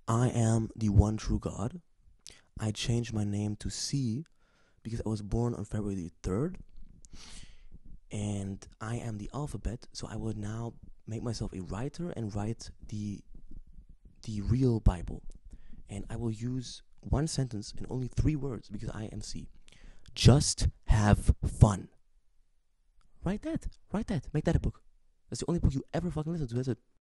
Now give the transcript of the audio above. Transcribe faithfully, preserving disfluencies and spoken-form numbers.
I am the one true God. I changed my name to C because I was born on February the third. And I am the alphabet, so I will now make myself a writer and write the the real Bible. And I will use one sentence and only three words because I am C. Just have fun. Write that. Write that. Make that a book. That's the only book you ever fucking listen to. That's it.